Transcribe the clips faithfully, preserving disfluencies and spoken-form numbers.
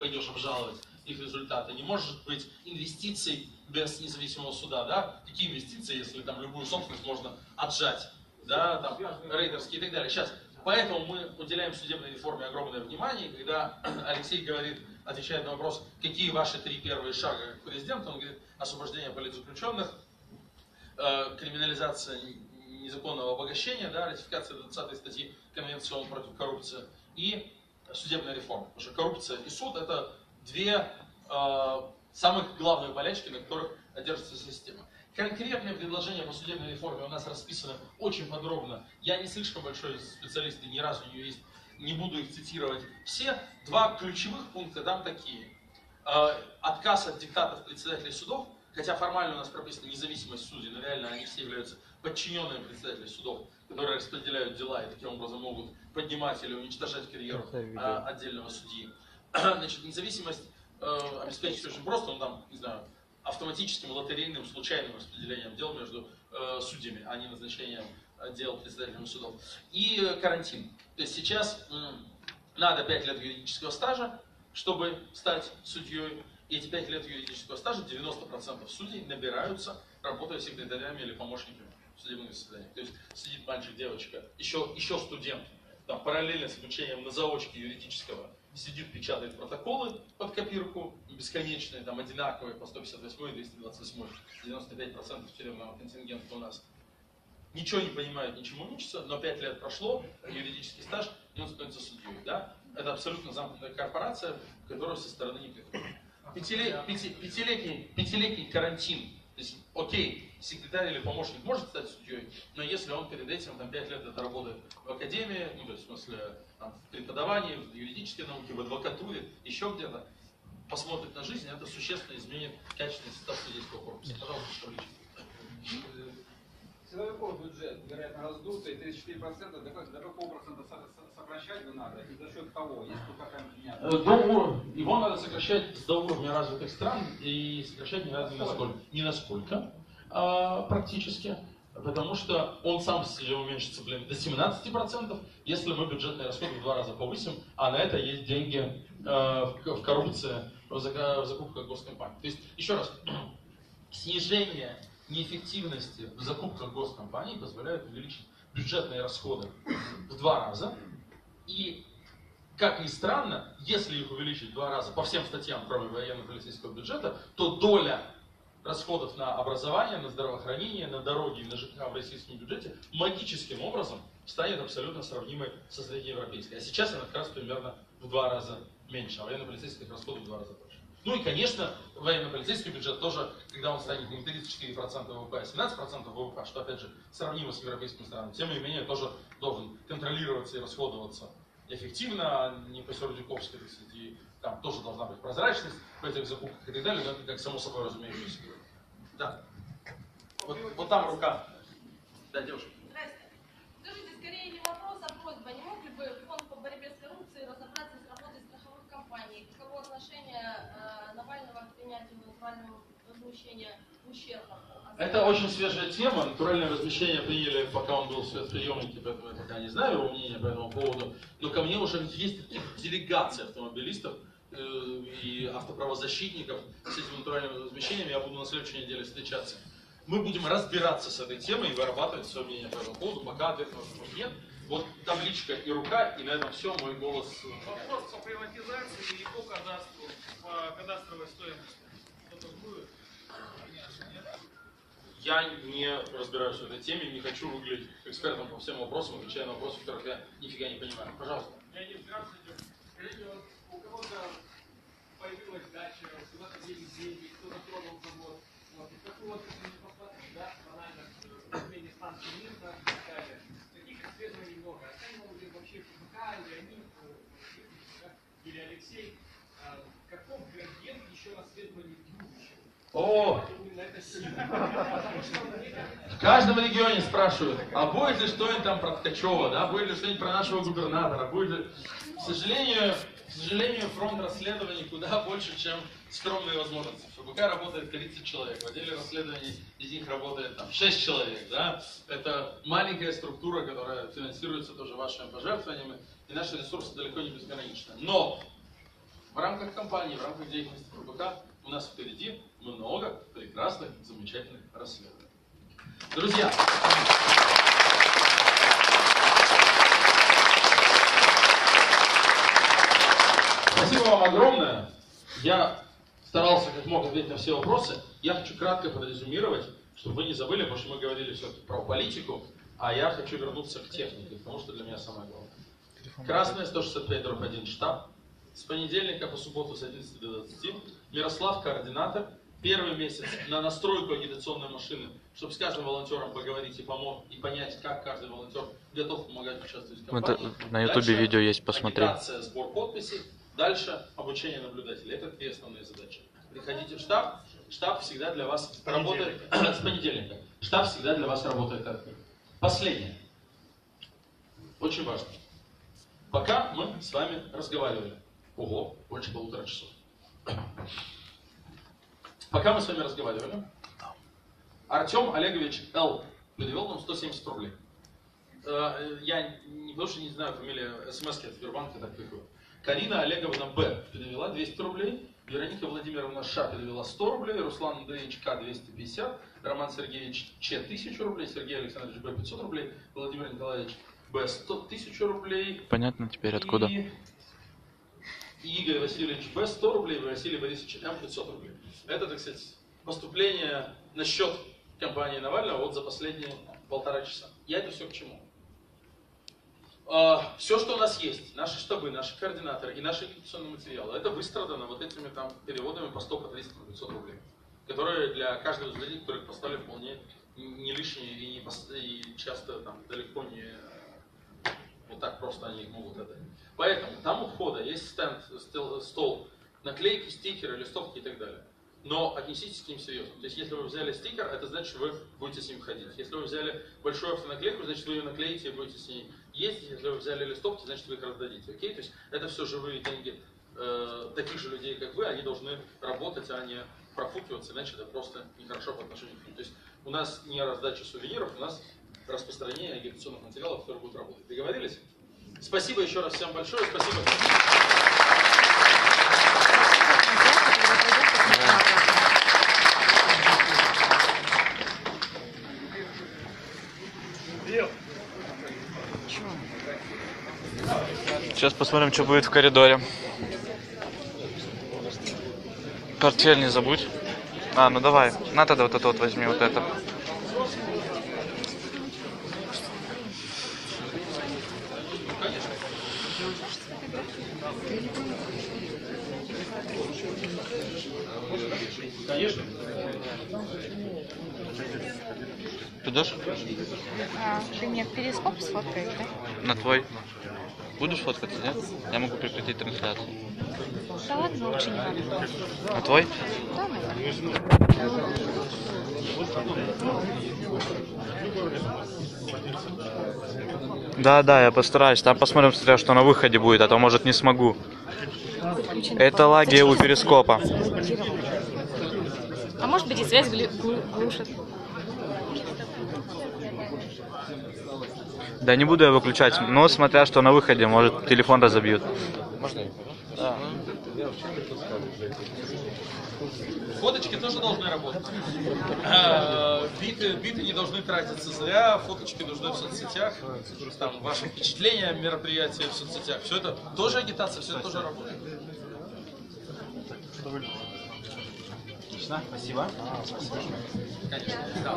пойдешь обжаловать их результаты. Не может быть инвестиций без независимого суда, да? Какие инвестиции, если там любую собственность можно отжать, да, там, рейдерские и так далее. Сейчас, поэтому мы уделяем судебной реформе огромное внимание, и когда Алексей говорит, отвечает на вопрос, какие ваши три первые шага к президенту, он говорит, освобождение политзаключенных, э, криминализация незаконного обогащения, да, ратификация двадцатой статьи Конвенции ООН против коррупции и судебная реформа. Потому что коррупция и суд — это две э, самых главные болячки, на которых держится система. Конкретные предложения по судебной реформе у нас расписаны очень подробно. Я не слишком большой специалист и ни разу не юрист, не буду их цитировать все. Два ключевых пункта там такие. Э, отказ от диктатов председателей судов, хотя формально у нас прописана независимость судей, но реально они все являются подчиненными председателей судов, которые распределяют дела и таким образом могут поднимать или уничтожать карьеру э, отдельного судьи. Значит, независимость э, обеспечить очень просто, ну там, не знаю, автоматическим, лотерейным, случайным распределением дел между э, судьями, а не назначением э, дел председателями судов. И э, карантин. То есть сейчас э, надо пять лет юридического стажа, чтобы стать судьей. И эти пять лет юридического стажа девяносто процентов судей набираются, работая секретарями или помощниками в судебных заседаниях. То есть сидит мальчик, девочка, еще, еще студент, там, параллельно с обучением на заочке юридического, сидит, печатает протоколы под копирку, бесконечные, там, одинаковые по сто пятьдесят восьмой и двести двадцать восьмой, девяносто пять процентов тюремного контингента у нас. Ничего не понимает, ничему не учится, но пять лет прошло, юридический стаж, и он становится судьей. Да? Это абсолютно замкнутая корпорация, которая со стороны не приходит. Пятилет, пяти, пятилетний, пятилетний карантин. То есть, окей, секретарь или помощник может стать судьей, но если он перед этим там, пять лет это работает в академии, ну, то есть в смысле там, в преподавании, в юридической науке, в адвокатуре, еще где-то, посмотрит на жизнь, это существенно изменит качественный состав судейского корпуса. Пожалуйста, табличку. Силовиков бюджет, вероятно, раздутый, тридцать четыре процента, до какого процента сокращать бы надо, и за счет кого, если какая-то меняется? Его надо сокращать до уровня развитых стран, и сокращать не надо ни насколько. Ни насколько, а, практически, потому что он сам себе уменьшится, блин, до семнадцати процентов, если мы бюджетные расходы в два раза повысим, а на это есть деньги а, в, в коррупции, в, в закупках госкомпаний. То есть, еще раз, снижение неэффективности в закупках госкомпаний позволяет увеличить бюджетные расходы в два раза. И, как ни странно, если их увеличить в два раза по всем статьям, кроме военно-полицейского бюджета, то доля расходов на образование, на здравоохранение, на дороги и на ЖКХ в российском бюджете магическим образом станет абсолютно сравнимой со среднеевропейской. А сейчас она как раз примерно в два раза меньше, а военно-полицейских расходов в два раза больше. Ну и, конечно, военно-полицейский бюджет тоже, когда он станет не тридцать четыре процента ВВП, а семнадцать процентов ВВП, что, опять же, сравнимо с европейскими странами, тем не менее, тоже должен контролироваться и расходоваться эффективно, а не по Сердюковской, и там тоже должна быть прозрачность в этих закупках и так далее, но это как само собой разумеющееся. Да. Вот, вот там рука. Да, девушка. Здравствуйте. Скажите, скорее не вопрос, а просьба. Не мог ли бы фонд по борьбе с коррупцией разобраться с работой страховых компаний? Каково отношение э, Навального к принятию натурального возмещения ущерба? Это очень свежая тема. Натуральное возмещение приняли, пока он был в спецприемнике, поэтому я пока не знаю его мнения по этому поводу. Но ко мне уже есть делегация автомобилистов э, и автоправозащитников с этим натуральным возмещением. Я буду на следующей неделе встречаться. Мы будем разбираться с этой темой и вырабатывать свое мнение по этому поводу, пока ответа нет. Вот табличка и рука, и на этом все, мой голос. Вопрос по приватизации и по кадастру, по кадастровой стоимости. Что-то будет? Я не разбираюсь в этой теме, не хочу выглядеть экспертом по всем вопросам, отвечая на вопросы, которых я нифига не понимаю. Пожалуйста. Я не здравствуйте. Скажите, вот у кого-то появилась дача, у кого-то есть деньги, кто-то продал завод. Вот, и такой вот, если не посмотреть, да, банально, в измене станции мира и так далее. Таких исследований много. Оценивал ли вообще ФБК, Леонид, или Алексей, каков градиент еще расследований будущего? О! В каждом регионе спрашивают, а будет ли что-нибудь там про Ткачева, да, будет ли что-нибудь про нашего губернатора, будет ли... К сожалению, к сожалению, фронт расследований куда больше, чем скромные возможности. В ФБК работает тридцать человек, в отделе расследований из них работает там шесть человек, да. Это маленькая структура, которая финансируется тоже вашими пожертвованиями, и наши ресурсы далеко не безграничны. Но в рамках компании, в рамках деятельности ФБК у нас впереди много прекрасных, замечательных расследований. Друзья, спасибо вам огромное. Я старался как мог ответить на все вопросы. Я хочу кратко прорезюмировать, чтобы вы не забыли, потому что мы говорили все-таки про политику, а я хочу вернуться к технике, потому что для меня самое главное. Красная сто шестьдесят пять дробь один штаб. С понедельника по субботу с одиннадцати до двадцати. Мирослав, координатор. Первый месяц на настройку агитационной машины, чтобы с каждым волонтером поговорить и помочь, и понять, как каждый волонтер готов помогать участвовать в кампании. Это, на ютубе видео есть, посмотри. Агитация, сбор подписей. Дальше обучение наблюдателей. Это две основные задачи. Приходите в штаб. Штаб всегда для вас работает с понедельника. Штаб всегда для вас работает открыто. Последнее. Очень важно. Пока мы с вами разговаривали. Ого, больше полутора часов. Пока мы с вами разговаривали, Артем Олегович Л. перевел нам сто семьдесят рублей. Я не, потому что не знаю фамилию, смс-ки от Сбербанка так приходят. Карина Олеговна Б. перевела двести рублей. Вероника Владимировна Ш. перевела сто рублей. Руслан Андреевич К. двести пятьдесят. Роман Сергеевич Ч. тысячу рублей. Сергей Александрович Б. пятьсот рублей. Владимир Николаевич Б. сто тысяч рублей. Понятно теперь откуда. И... И Игорь Васильевич Б. сто рублей. И Василий Борисович М. пятьсот рублей. Это, так сказать, поступление на счет компании Навального вот за последние полтора часа. Я это все к чему? Все, что у нас есть, наши штабы, наши координаторы и наши агитационные материалы, это выстрадано вот этими там переводами по сто, по триста, по пятьсот рублей, которые для каждого из людей, которых поставили, вполне не лишние и, не пост... и часто там далеко не вот так просто они их могут отдать. Поэтому там у входа есть стенд, стол, наклейки, стикеры, листовки и так далее. Но отнеситесь к ним серьезно. То есть, если вы взяли стикер, это значит, что вы будете с ним ходить. Если вы взяли большую автонаклейку, значит, вы ее наклеите и будете с ней ездить. Если вы взяли листовки, значит, вы их раздадите. Окей? То есть, это все живые деньги э, таких же людей, как вы. Они должны работать, а не профукиваться, иначе это просто нехорошо по отношению к ним. То есть, у нас не раздача сувениров, у нас распространение агитационных материалов, которые будут работать. Договорились? Спасибо еще раз всем большое. Спасибо. Сейчас посмотрим, что будет в коридоре. Портфель не забудь. А, ну давай. На тогда вот это вот возьми, вот это. Конечно. Идешь? А, ты мне в перископ сфоткаешь, да? На твой. Будешь фоткаться, нет? Я могу прекратить трансляцию. Да ладно, лучше не надо. На твой? Да, наверное. Да, да, я постараюсь. Там посмотрим, смотря, что на выходе будет, а то может не смогу. Это лаги у перископа. А может быть и связь глушит. Да не буду я выключать, но смотря что на выходе, может телефон разобьют. Можно? Да. Фоточки тоже должны работать. Биты, биты не должны тратиться зря, фоточки нужны в соцсетях, там, ваши впечатления, мероприятия в соцсетях. Все это тоже агитация, все это тоже работает. Отлично, спасибо. Конечно. Да.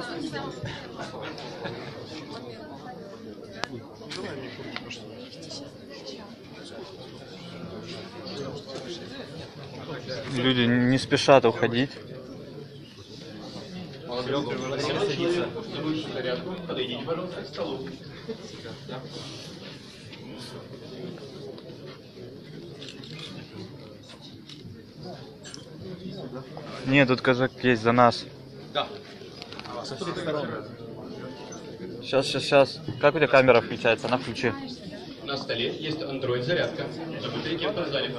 Люди не спешат уходить. Подойдите, пожалуйста, к столу. Нет, тут казак есть за нас. Да. Сейчас, сейчас, сейчас. Как у тебя камера включается? На включи. На столе есть Android зарядка. Забудьте в зале.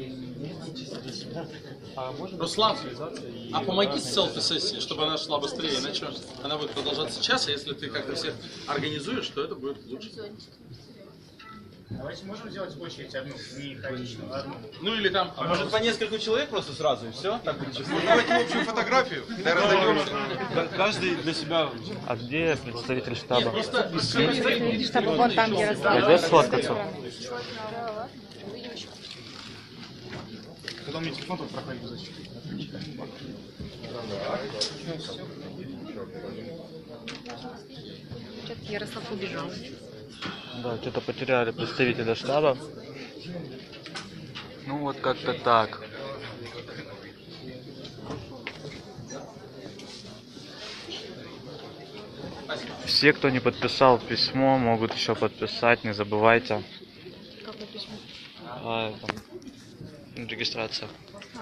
Руслан, а помоги с селфи-сессией, чтобы она шла быстрее, иначе она будет продолжаться час, а если ты как-то всех организуешь, то это будет лучше. Давайте можем сделать очередь одну, не хаотичную, одну. Ну или там... А может по несколько человек просто сразу и все? Так будет честно. Давайте общую фотографию, да разойдемся. Каждый для себя. А где представитель штаба? Представитель штаба вон там, Ярослав. Пойдешь сфоткаться? Когда у меня телефон тут проходит защиту. Что-то Ярослав убежал. Да, что-то потеряли представителя штаба. Ну вот как-то так. Все, кто не подписал письмо, могут еще подписать, не забывайте. Какое письмо? А, это, регистрация.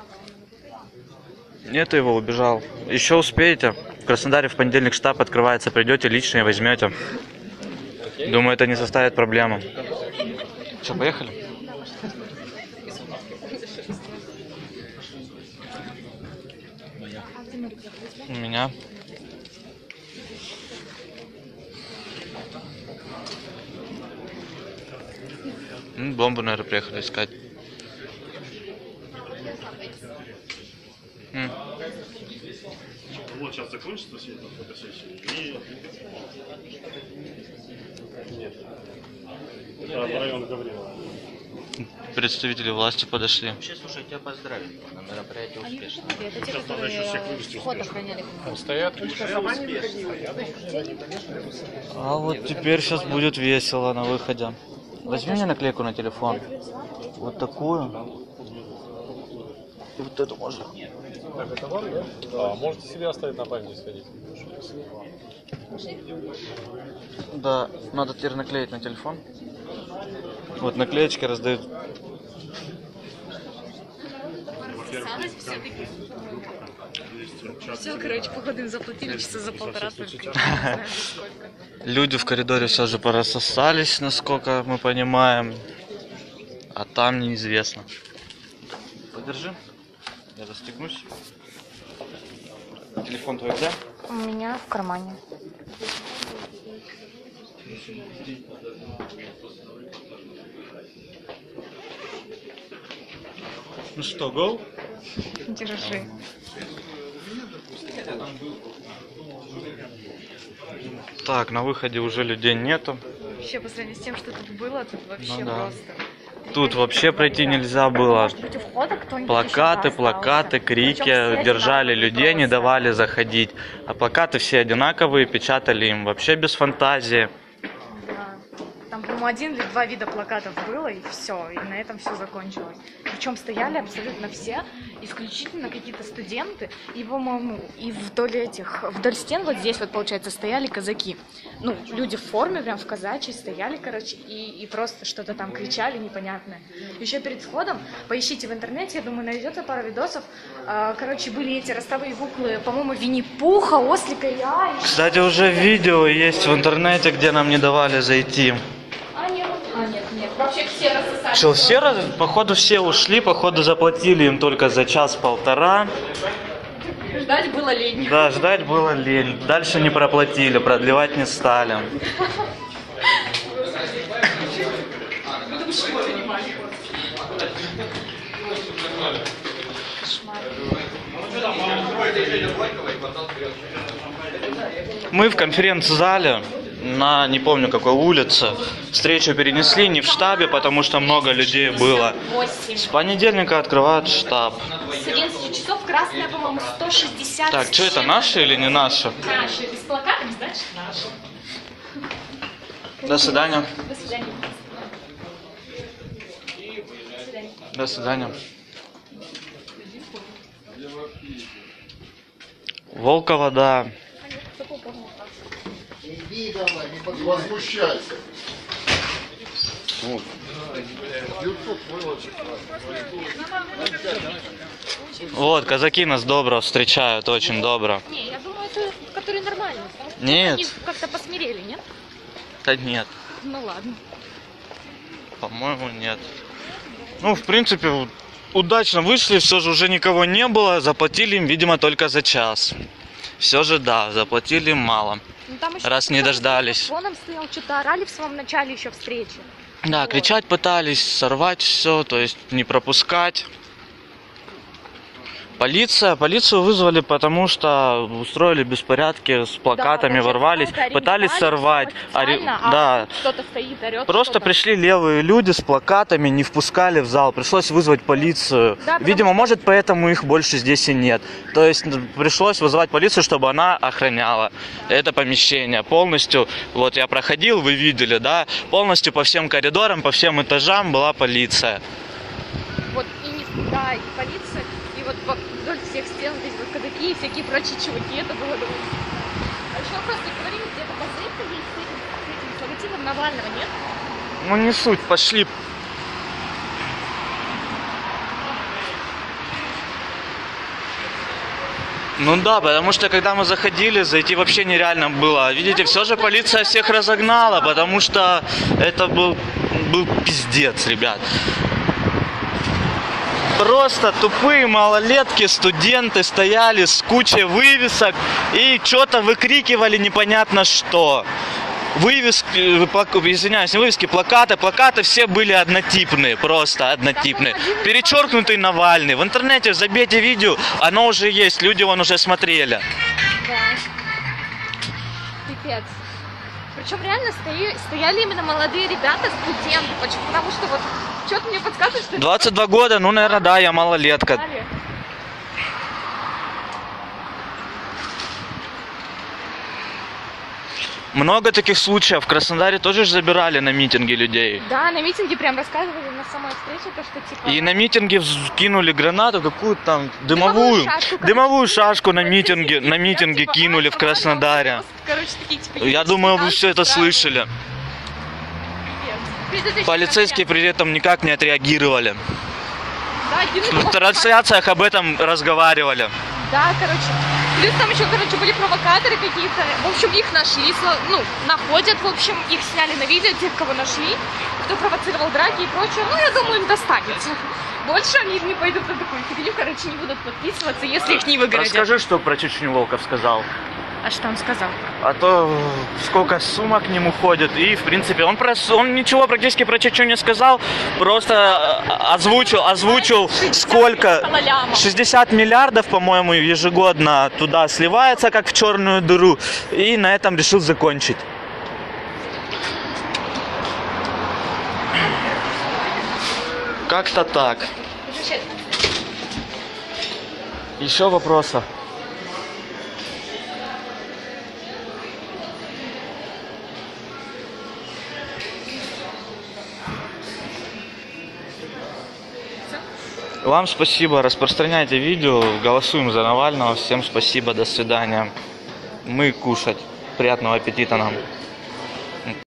Нет, его убежал. Еще успеете. В Краснодаре в понедельник штаб открывается. Придете лично и возьмете. Думаю, это не составит проблемы. Что, поехали? У меня. Ну, бомбу, наверное, приехали искать. М. Вот сейчас закончится все это фотосессия и... Нет. Это район Гаврилова. Представители власти подошли. Вообще, слушай, тебя поздравили на мероприятии успешно. Это те, которые вход охраняли. Стоят. А вот теперь сейчас будет весело на выходе. Возьми мне наклейку на телефон. Вот такую. И вот эту можно. Так, это вам, да? А, можете себе оставить на память сходить. Да, надо теперь наклеить на телефон. Вот наклеечки раздают. Все, короче, походу им заплатили часа за полтора. Люди в коридоре все же порассосались, насколько мы понимаем. А там неизвестно. Подержи. Я застегнусь. Телефон твой где? У меня в кармане. Ну что, гол? Держи. Так, на выходе уже людей нету. Вообще, по сравнению с тем, что тут было, тут вообще Ну да. просто... Тут вообще пройти нельзя было. Может быть, у входа кто-нибудь Плакаты, еще плакаты, остался. крики, Причем все держали одинаковые людей, не просто. давали заходить. А плакаты все одинаковые, печатали им вообще без фантазии. Да. Там, по-моему, один или два вида плакатов было, и все, и на этом все закончилось. Причем стояли абсолютно все, исключительно какие-то студенты, и, по-моему, и вдоль этих, вдоль стен вот здесь вот, получается, стояли казаки. Ну, люди в форме, прям в казачьей, стояли, короче, и, и просто что-то там кричали непонятное. Еще перед входом, поищите в интернете, я думаю, найдется пара видосов, а, короче, были эти ростовые куклы, по-моему, Винни-Пуха, Ослика и Ай. Кстати, уже видео есть в интернете, где нам не давали зайти. А, нет, а, нет, нет, вообще все рассосали. Что, все, раз- походу все ушли, походу заплатили им только за час-полтора. Ждать было лень. Да, ждать было лень. Дальше не проплатили, продлевать не стали. Мы в конференц-зале на, не помню какой улице, встречу перенесли не в штабе, потому что много людей было. С понедельника открывают штаб. С одиннадцати часов красная, по-моему, сто шестьдесят. Так, что это, наши или не наши? Наши. Без плакатов, значит, наши. До свидания. До свидания. До свидания. Волкова, да. Иди давай, не возмущайся. Вот. Вот, казаки нас добро встречают, очень добро. Не, я думаю, это которые нормальные. потому что Нет. Они как-то посмирели, нет? Да нет, Ну ладно. по-моему, нет. Ну, в принципе, у- удачно вышли, все же уже никого не было, заплатили им, видимо, только за час. Все же, да, заплатили им мало. Ну, там еще Раз не кто-то дождались. с микрофоном стоял, что-то орали в самом начале еще встречи. Да, кричать пытались, сорвать все, то есть не пропускать. Полиция, полицию вызвали, потому что устроили беспорядки с плакатами, да, ворвались, пытались сорвать. Ари... А Да. Кто-то стоит, орёт, Просто что-то. пришли левые люди с плакатами, не впускали в зал, пришлось вызвать полицию. Да, Видимо, что... может, поэтому их больше здесь и нет. То есть пришлось вызывать полицию, чтобы она охраняла это помещение полностью. Вот я проходил, вы видели, да, полностью по всем коридорам, по всем этажам была полиция. Вот и не... да, и полиция, и вот вдоль всех стен здесь вот кадаки и всякие прочие чуваки, это было довольно... А еще просто говорили, где-то газета есть с этим, с этим, с логотипом Навального, нет? Ну не суть, пошли. Ну да, потому что когда мы заходили, зайти вообще нереально было. Видите, все же полиция всех разогнала, потому что это был, был пиздец, ребят. Просто тупые малолетки, студенты стояли с кучей вывесок и что-то выкрикивали непонятно что. Вывески, извиняюсь, не вывески, плакаты. Плакаты все были однотипные, просто однотипные. Перечеркнутый Навальный. В интернете забейте видео, оно уже есть, люди вон уже смотрели. Да. Пипец. Причем реально стои, стояли именно молодые ребята, студенты. Почему? Потому что вот что-то мне подсказывает, что... двадцать два года, ну, наверное, да, я малолетка. Много таких случаев. В Краснодаре тоже же забирали на митинги людей. Да, на митинге прям рассказывали на самой встрече, то, что типа... И на митинге кинули гранату, какую-то там дымовую, дымовую шашку, дымовую шашку на митинге, на митинге типа, кинули в Краснодаре. Короче, такие, типа, я думаю, вы все это слышали. Полицейские при этом никак не отреагировали. Да, в трансляциях об этом разговаривали. Да, короче. Плюс там еще, короче, были провокаторы какие-то. В общем, их нашли, ну, находят, в общем, их сняли на видео, тех, кого нашли, кто провоцировал драки и прочее. Ну, я думаю, им достанется. Больше они не пойдут на такую фигню, короче, не будут подписываться, если их не выгородят. Расскажи, что про Чечню Волков сказал. А что он сказал? А то сколько сумок к нему ходит. И, в принципе, он, про, он ничего практически про Чечню не сказал. Просто озвучил, озвучил сколько... шестьдесят миллиардов, по-моему, ежегодно туда сливается, как в черную дыру. И на этом решил закончить. Как-то так. Еще вопросы? Вам спасибо, распространяйте видео, голосуем за Навального. Всем спасибо, до свидания. Мы кушать. Приятного аппетита нам.